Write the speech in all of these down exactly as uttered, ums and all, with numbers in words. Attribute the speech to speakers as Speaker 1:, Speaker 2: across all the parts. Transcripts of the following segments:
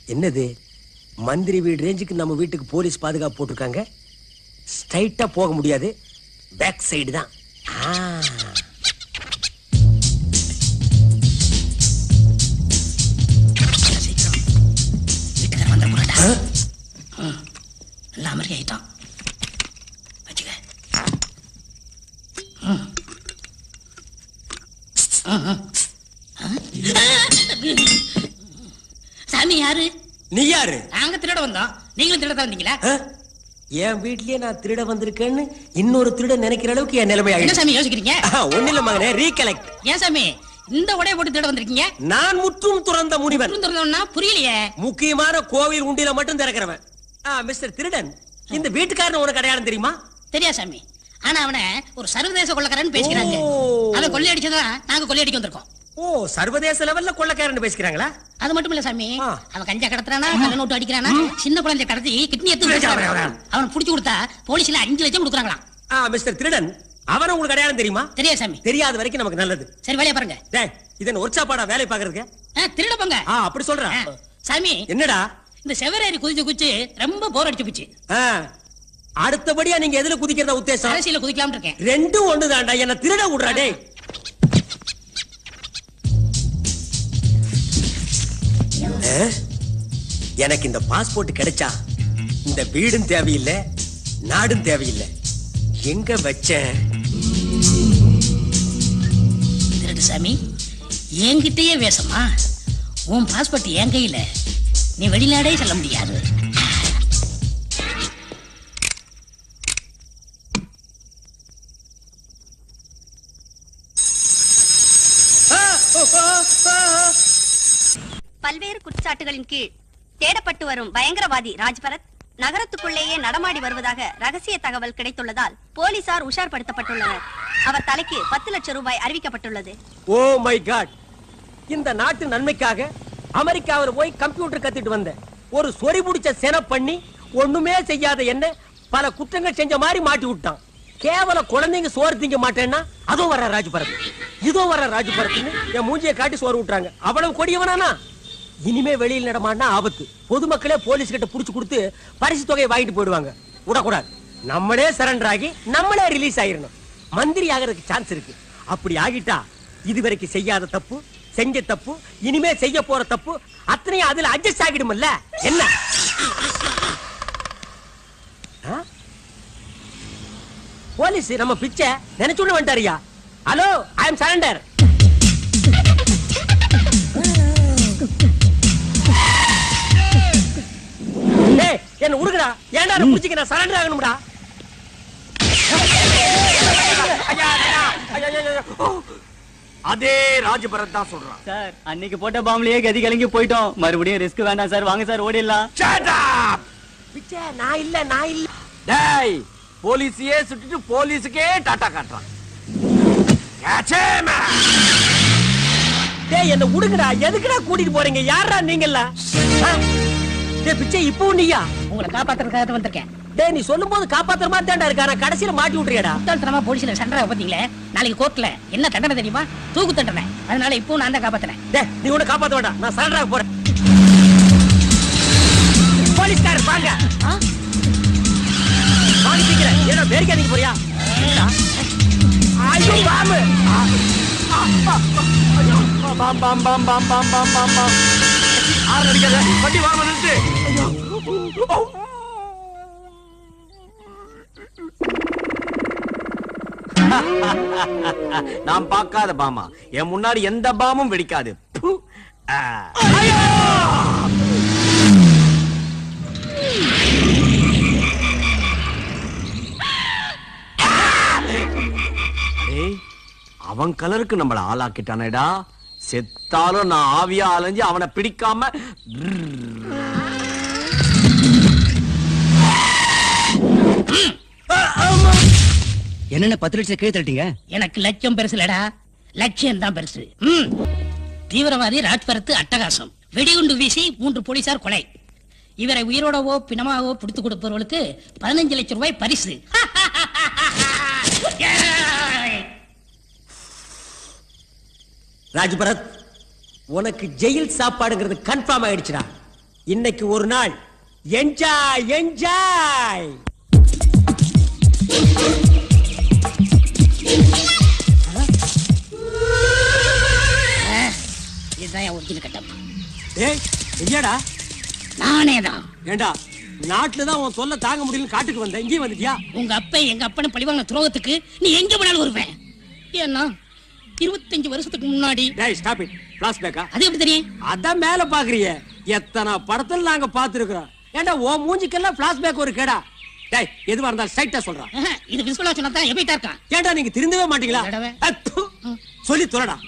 Speaker 1: என்னது மந்திரி வீடு ரேஞ்சுக்கு நம்ம வீட்டுக்கு போலீஸ் பாதுகாப்பு போட்டிருக்காங்க. ஸ்ட்ரைட்டா போக முடியாது, பேக் சைடு தான்.
Speaker 2: எல்லாம் அமெரிக்கா ஆயிட்டான். வச்சுக்க. சாமி யாரு?
Speaker 1: நீ யாரு?
Speaker 2: நாங்க திருட வந்தோம், நீங்களும் திருட தான் வந்தீங்களா?
Speaker 1: என் வீட்லயே நான் திருட வந்திருக்கேன்னு இன்னொரு திருட நினைக்கிற அளவுக்கு என் நிலைமை
Speaker 2: என்ன சாமி யோசிக்கிறீங்க?
Speaker 1: ஒண்ணு இல்ல மகனே, ரீகலெக்ட்.
Speaker 2: ஏன் சாமி இந்த உடைய போட்டு திருட வந்திருக்கீங்க?
Speaker 1: நான் முற்றும் துறந்த முனிவன்.
Speaker 2: துறந்தவனா புரியலையே.
Speaker 1: முக்கியமான கோவில் உண்டியில மட்டும் திறக்கிறவன். மிஸ்டர் திருடன், இந்த வீட்டுக்காரன் உனக்கு அடையாளம் தெரியுமா?
Speaker 2: தெரியா சாமி. ஆனா அவனை ஒரு சர்வதேச கொள்ளக்காரன் பேசிக்கிறாங்க. அவன் கொள்ளை அடிச்சதான் நாங்க கொள்ளை அடிக்க வந்திருக்கோம்.
Speaker 1: ஓ, சர்வதேச லெவல்ல கொள்ளக்காரன் பேசிக்கிறாங்களா?
Speaker 2: அது மட்டும் இல்ல சாமி, அவன் கஞ்சா கடத்துறானா, கள்ள நோட்டு அடிக்கிறானா, சின்ன குழந்தை கடத்தி கிட்னி எடுத்து அவன் புடிச்சு கொடுத்தா போலீஸ்ல அஞ்சு லட்சம் கொடுக்குறாங்களாம்.
Speaker 1: மிஸ்டர் திருடன், அவன உங்களுக்கு அடையாளம் தெரியுமா?
Speaker 2: தெரியா சாமி.
Speaker 1: தெரியாத வரைக்கும் நமக்கு நல்லது.
Speaker 2: சரி வேலைய பாருங்க.
Speaker 1: டேய், இதன் ஒர்க்ஷாப்பாடா வேலை பாக்குறதுக்கு?
Speaker 2: திருட போங்க.
Speaker 1: அப்படி சொல்றேன்.
Speaker 2: சாமி
Speaker 1: என்னடா
Speaker 2: இந்த செவரேறி குதிச்சு குதிச்சு ரொம்ப போர் அடிச்சு போச்சு.
Speaker 1: அடுத்தபடியா நீங்க எதுல குதிக்கிறதா உத்தேசம்?
Speaker 2: அரசியல குதிக்கலாம் இருக்கேன்.
Speaker 1: ரெண்டும் ஒண்ணுதான்டா. என்ன திருட விடுறா டேய். எனக்கு இந்த பாஸ்போர்ட் கிடைச்சா இந்த வீடும் தேவையில்லை, நாடும் தேவையில்லை. எங்க வச்சேன்?
Speaker 2: திருடு சாமி, என்கிட்டயே வேஷமா? உன் பாஸ்போர்ட் என் கையில, நீ வெளிநாடே செல்ல முடியாது.
Speaker 3: பல்வேறு குற்றச்சாட்டுகளின் கீழ் தேடப்பட்டு வரும் பயங்கரவாதி ராஜ்பரத் நகரத்துக்குள்ளேயே நடமாடி வருவதாக ரகசிய தகவல் கிடைத்துள்ளதால் போலீசார் உஷார்படுத்தப்பட்டுள்ளனர். அவர் தலைக்கு பத்து லட்சம் ரூபாய் அறிவிக்கப்பட்டுள்ளது.
Speaker 1: Oh my God! இந்த நாட்டு நன்மைக்காக அமெரிக்காவில் போய் கம்ப்யூட்டர் கத்துட்டு வந்த ஒரு சொறி புடிச்ச செனப் பண்ணி ஒண்ணுமே செய்யாத என்ன பல குற்றங்கள் செஞ்ச மாதிரி மாட்டி விட்டான். கேவல குழந்தைங்க சோறு திங்க மாட்டேன்னா அதோ வர ராஜ்பரத், இதோ வர ராஜ்பரத்னு என் மூஞ்சியை காட்டி சோறு விட்டுறாங்க. அவ்வளவு கொடியவனானா? இனிமே வெளியில் நடமாடினா ஆபத்து. பொதுமக்களே போலீஸ் கிட்ட புடிச்சு கொடுத்து பரிசு தொகையை வாங்கிட்டு போயிடுவாங்க. விடக்கூடாது. நம்மளே சரண்டர் ஆகி நம்மளே ரிலீஸ் ஆயிரணும். மந்திரி ஆகிறதுக்கு சான்ஸ் இருக்கு. அப்படி ஆகிட்டா இதுவரைக்கும் செய்யாத தப்பு, செஞ்ச தப்பு, இனிமே செய்ய போற தப்பு அத்தனையும் அதுல அட்ஜஸ்ட் ஆகிடும்ல. என்ன போலீஸ் நம்ம பிச்சை நினைச்சுட்டு வந்துட்டாரியா? ஹலோ, ஐ அம் சரண்டர். என்ன உடுங்கடா, ஏன்டா புடிச்சிக்க? நான் சரண்டர் ஆகணும்டா. அதே ராஜபரத் தான் சொல்றான்.
Speaker 4: சார், அன்னைக்கு போட்ட பாம்புலயே கதி கலங்கி போயிட்டோம். மறுபடியும் ரிஸ்க் வேண்டாம் சார். வாங்க சார், ஓடிடலாம்.
Speaker 1: Shut up! பிச்சை நான் இல்ல, நான் இல்ல. டேய், போலீஸையே சுட்டுட்டு போலீஸுக்கே டாடா காட்டுறான். டேய், என்ன உடுங்கடா. எதுக்குடா கூட்டிட்டு போறீங்க? யாரா நீங்கல்ல? டேய் பிச்சை, இப்போ நீயா?
Speaker 2: உங்களை காப்பாத்துறதுக்காக வந்திருக்கேன்.
Speaker 1: டேய், நீ சொல்லும்போது காப்பாத்துற மாதிரி தான்டா இருக்கா. நான் கடைசியில மாட்டி விட்டுறியடா.
Speaker 2: முட்டாள்தனமா போலீஸ்ல சண்டை பாத்தீங்களே. நாளைக்கு கோர்ட்ல என்ன தண்டனை தெரியுமா? தூக்கு தண்டனை. அதனால இப்போ நான் தான் காப்பாத்துறேன்.
Speaker 1: டேய், நீ உன்னை காப்பாத்த வேண்டாம். நான் சரண்டர் ஆக போறேன். போலீஸ்காரர் வாங்க. வாங்க சீக்கிரம். ஏடா பேரிக்காதீங்க போறியா? ஐயோ பாம்பு. பாம் பாம் பாம் பாம் பாம் பாம் பாம் பாம். ஆறு அடிக்காத. வண்டி வாங்க நிறுத்து. ஐயோ. நான் பார்க்காத பாமா. என் முன்னாடி எந்த பாமும் வெடிக்காது. அவன் கலருக்கு நம்மள ஆளாக்கிட்டானேடா. செத்தாலும் நான் ஆவியா அலைஞ்சு அவனை பிடிக்காம.
Speaker 4: என்னென்ன பத்து லட்சம் கீழே தட்டிங்க?
Speaker 2: எனக்கு லட்சம் பெருசு இல்லடா, லட்சியம் தான் பெருசு. தீவிரவாதி ராஜ்பரத் அட்டகாசம். வெடிகுண்டு வீசி மூன்று போலீசார் கொலை. இவரை உயிரோடவோ பிணமாவோ பிடித்து கொடுப்பவர்களுக்கு பதினஞ்சு லட்சம் ரூபாய் பரிசு.
Speaker 1: ராஜ்பரத், உனக்கு ஜெயில் சாப்பாடுங்கிறது கன்ஃபார்ம் ஆயிடுச்சுடா. இன்னைக்கு ஒரு நாள் என்ஜாய் என்ஜாய்.
Speaker 2: இதுதான் ஒரிஜினல் கட்டம்.
Speaker 1: ஏய் ஐயாடா,
Speaker 2: நானே தான்.
Speaker 1: ஏண்டா நாட்டுல தான் உன் தொல்லை தாங்க முடியல காட்டுக்கு வந்த, இங்கேயும் வந்துட்டியா?
Speaker 2: உங்க அப்பா எங்க அப்பனை பழிவாங்க துரோகத்துக்கு நீ எங்க போனாலும் வருவேன். ஏன்னா இருபத்தஞ்சு வருஷத்துக்கு முன்னாடி.
Speaker 1: டேய் ஸ்டாப் இட். ஃபிளாஷ்பேக்கா?
Speaker 2: அது எப்படி தெரியும்?
Speaker 1: அதான் மேல பாக்குறியே, எத்தனை படத்துல நாங்க பாத்துருக்கோம். ஏண்டா உன் மூஞ்சிக்கெல்லாம் ஃபிளாஷ்பேக் ஒரு கேடா? டேய் எதுவா இருந்தாலும் ஸ்ட்ரைட்டா சொல்றான்.
Speaker 2: இது விசுவலா சொன்னா தான் எபிட்டா இருக்கான்.
Speaker 1: ஏண்டா நீங்க திருந்தவே மாட்டீங்களா?
Speaker 2: தடவை.
Speaker 1: அத்து. சொல்லி தொலைடா.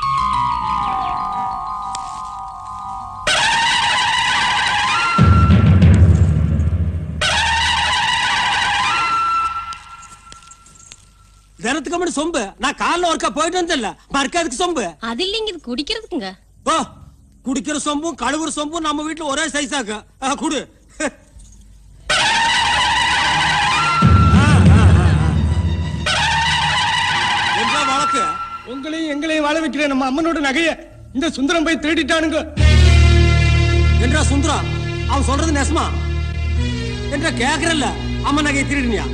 Speaker 1: தினத்துக்கு முன்னாடி சொம்பு நான் காலைல ஒர்க்கா போயிட்டு வந்தேன்ல, மறக்காதுக்கு சொம்பு.
Speaker 3: அது இல்லைங்க, இது குடிக்கிறதுக்குங்க.
Speaker 1: ஓ, குடிக்கிற சொம்பும் கழுவுற சொம்பும் நம்ம வீட்டுல ஒரே சைஸாக்கு. குடு. என்ன வழக்கு?
Speaker 5: உங்களையும் எங்களையும் வாழ வைக்கிற நம்ம அம்மனோட நகைய இந்த சுந்தரம் போய் திருடிட்டானுங்க.
Speaker 1: என்றா சுந்தரா, அவன் சொல்றது நெசமா? என்றா கேக்குறல்ல, அம்மன் நகையை திருடினியா?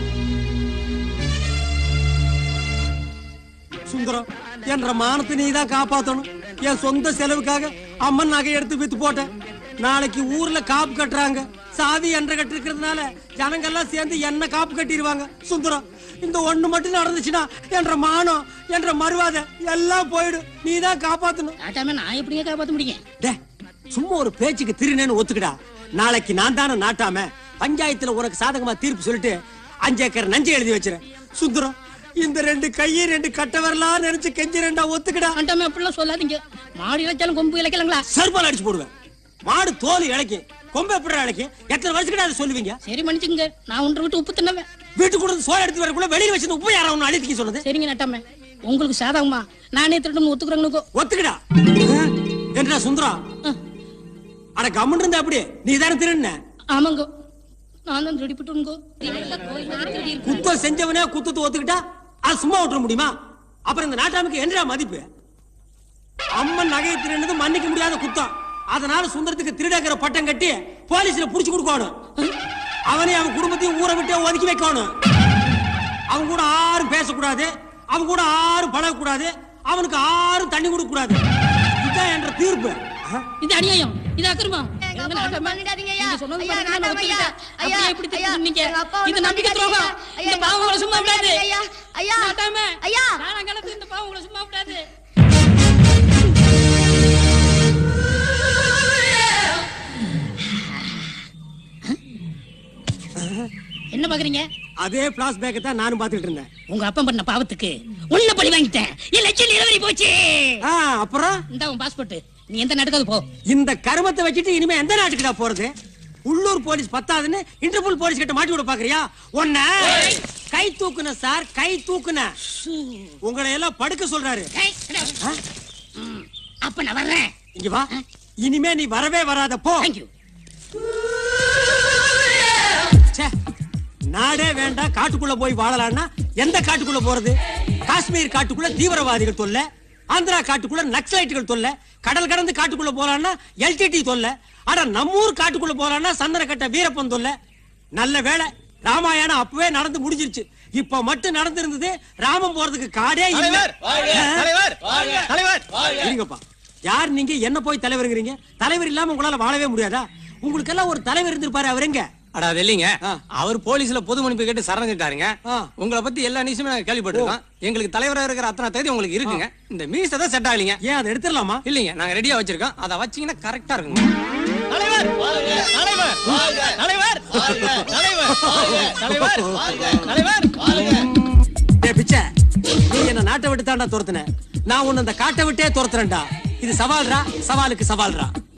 Speaker 1: சுந்தரம், என்ற மானத்தை நீ தான் காப்பாத்தணும். என் சொந்த செலவுக்காக அம்மன் நகை எடுத்து வித்து போட்டேன். நாளைக்கு ஊர்ல காப்பு கட்டுறாங்க. சாதி என்ற கட்டு இருக்கிறதுனால ஜனங்கள்லாம் சேர்ந்து என்ன காப்பு கட்டிடுவாங்க. சுந்தரம், இந்த ஒண்ணு மட்டும் நடந்துச்சுன்னா என்ற மானம் என்ற மறுவாதை எல்லாம் போயிடும். நீ தான் காப்பாத்தணும்.
Speaker 2: நான் எப்படியே காப்பாத்த முடியும்?
Speaker 1: டே, சும்மா ஒரு பேச்சுக்கு திருநேன்னு ஒத்துக்கடா. நாளைக்கு நான் தானே நாட்டாம பஞ்சாயத்துல உனக்கு சாதகமா தீர்ப்பு சொல்லிட்டு அஞ்சு ஏக்கர் நஞ்சை எழுதி வச்சிருக்கேன். சுந்தரம், இந்த ரெண்டு கையை ரெண்டு கட்ட வரலாம் நினைச்சு கெஞ்சி ரெண்டா ஒத்துக்கடா.
Speaker 2: ஆண்டாமே அப்படிலாம் சொல்லாதீங்க. மாடு இழைச்சாலும் கொம்பு இழைக்கலாங்களா?
Speaker 1: சர்பால் அடிச்சு போடுவேன். மாடு தோல் இழைக்கும், கொம்பு எப்படி இழைக்கும்? எத்தனை வருஷத்துக்கு அதை சொல்லுவீங்க?
Speaker 2: சரி மன்னிச்சுங்க, நான் ஒன்று விட்டு உப்பு தின்னவேன்.
Speaker 1: வீட்டுக்கு கூட சோறு எடுத்து வரக்குள்ள வெளியில வச்சு உப்பு யாரும் ஒண்ணு அழித்துக்க சொன்னது?
Speaker 2: சரிங்க நட்டாமே, உங்களுக்கு சாதகமா நானே திருட்டு ஒத்துக்குறாங்க.
Speaker 1: ஒத்துக்கடா. என்றா சுந்தரா, அட கம்மன் இருந்தா அப்படி நீ தானே திருண்ண?
Speaker 2: ஆமாங்க, நான் தான் ரெடி போட்டுங்க.
Speaker 1: குத்தம் செஞ்சவனே குத்தத்தை ஒத்துக்கிட்டா அது சும்மா விட்டுற முடியுமா? அப்புறம் இந்த நாட்டாமுக்கு என்னடா மதிப்பு? அம்மன் நகையை திருடுனது மன்னிக்க முடியாத குத்தம். அதனால சுந்தரத்துக்கு திருடங்கிற பட்டம் கட்டி போலீஸ்ல புடிச்சு கொடுக்கணும். அவனே அவன் குடும்பத்தையும் ஊரை விட்டு ஒதுக்கி வைக்கணும். அவன் கூட ஆரும் பேசக்கூடாது, அவன் கூட ஆரும் பழகக்கூடாது, அவனுக்கு ஆரும் தண்ணி கொடுக்க கூடாது. இதுதான் என்ற தீர்ப்பு.
Speaker 2: இது அநியாயம், இது அக்கிரமம். இது நம்பிக்கை துரோகம். இந்த பாவங்களை சும்மா விடாது. இந்த பாவங்களை சும்மா விடாது. என்ன பாக்குறீங்க?
Speaker 1: அதே பிளாஷ்பேக் தான் நானும் பாத்துட்டு இருந்தேன்.
Speaker 2: உங்க அப்பா பண்ண பாவத்துக்கு உன்ன பழி வாங்கிட்டேன். என் லட்சம் நிலவரி போச்சு.
Speaker 1: அப்புறம்
Speaker 2: இந்த உன் பாஸ்போர்ட், நீ எந்த நாட்டுக்காவது போ.
Speaker 1: இந்த கருமத்தை வச்சுட்டு இனிமே எந்த நாட்டுக்குடா போறது? உள்ளூர் போலீஸ் பத்தாதுன்னு இன்டர்போல் போலீஸ் கிட்ட மாட்டி விட பாக்குறியா? ஒன்ன கை தூக்குன சார், கை தூக்குன. உங்களை எல்லாம் படுக்க சொல்றாரு.
Speaker 2: அப்ப நான் வர்றேன்.
Speaker 1: இங்க வா. இனிமே நீ வரவே வராத, போ.
Speaker 2: தேங்க்யூ.
Speaker 1: நாடே வேண்டாம், காட்டுக்குள்ள போய் வாழலாம்னா எந்த காட்டுக்குள்ள போறது? காஷ்மீர் காட்டுக்குள்ள தீவிரவாதிகள் தொல்லை, ஆந்திரா காட்டுக்குள்ள நக்சலைட்டுகள் தொல்லை, கடல் கடந்து காட்டுக்குள்ள போலான்னா எல்டிடி தொல்லை, ஆனா நம்மூர் காட்டுக்குள்ள போலான்னா சந்தன கட்ட வீரப்பன் தொல்லை. நல்ல வேளை ராமாயணம் அப்பவே நடந்து முடிஞ்சிருச்சு. இப்ப மட்டும் நடந்திருந்தது ராமன் போறதுக்கு காடே இல்ல. இருங்கப்பா, யார் நீங்க? என்ன போய் தலைவருங்கிறீங்க? தலைவர் இல்லாம உங்களால வாழவே முடியாதா? உங்களுக்கு எல்லாம் ஒரு தலைவர் இருந்திருப்பாரு, அவர் எங்க?
Speaker 6: அடா இல்லைங்க, அவர் போலீஸ்ல பொது மன்னிப்பு கேட்டு சரணஞ்சிட்டாருங்க. உங்களை பத்தி எல்லா நியூஸுமே நாங்க கேள்விப்பட்டிருக்கோம். எங்களுக்கு தலைவரா இருக்கிற அத்தனை தகுதி உங்களுக்கு இருக்குங்க. இந்த மீசை தான் செட் ஆகலீங்க.
Speaker 1: ஏன் அதை எடுத்துடலாமா?
Speaker 6: இல்லைங்க, நாங்க ரெடியா வச்சிருக்கோம். அதை வச்சீங்கன்னா கரெக்டா இருக்குங்க.
Speaker 5: தலைவர் தலைவர் தலைவர் தலைவர் தலைவர்
Speaker 1: டேய் பிச்சை, நீ என்ன நாட்டை விட்டு தாண்டா துரத்துன, நான் உன்னை அந்த காட்டை விட்டே துரத்துறேன்டா. இது சவால்ரா, சவாலுக்கு சவால்ரா.